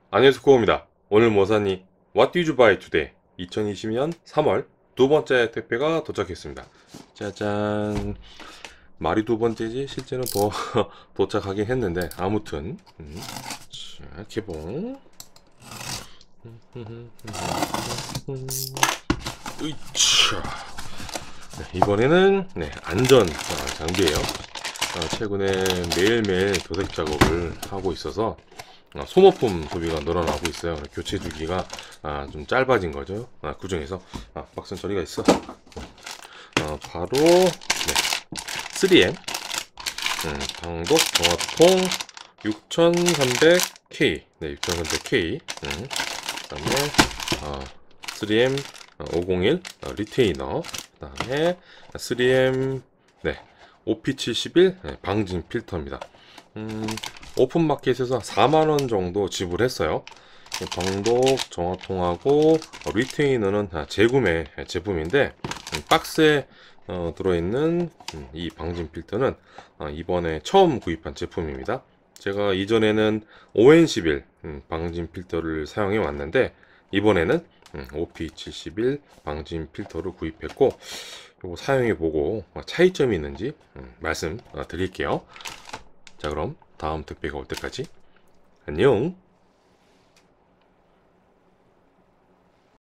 안녕하세요, 코어입니다. 오늘 뭐 샀니? What did you buy today? 2020년 3월 두 번째 택배가 도착했습니다. 짜잔. 말이 두 번째지 실제는 더 도착하긴 했는데 아무튼 자, 개봉. 으이차. 네, 이번에는 안전 장비예요. 최근에 매일매일 도색 작업을 하고 있어서 소모품 소비가 늘어나고 있어요. 교체 주기가 좀 짧아진 거죠. 그 중에서 박스는 저리가 있어. 바로 3M 방독 정화통 6300K 6300K 그다음에 3M 501 리테이너, 그다음에 3M OP71 방진 필터입니다. 오픈마켓에서 4만원 정도 지불했어요. 방독 정화통하고 리테이너는 재구매 제품인데 박스에 들어있는 이 방진 필터는 이번에 처음 구입한 제품입니다. 제가 이전에는 ON11 방진 필터를 사용해 왔는데 이번에는 OP71 방진 필터를 구입했고 요거 사용해 보고 차이점이 있는지 말씀 드릴게요. 자, 그럼 다음 택배가 올 때까지 안녕.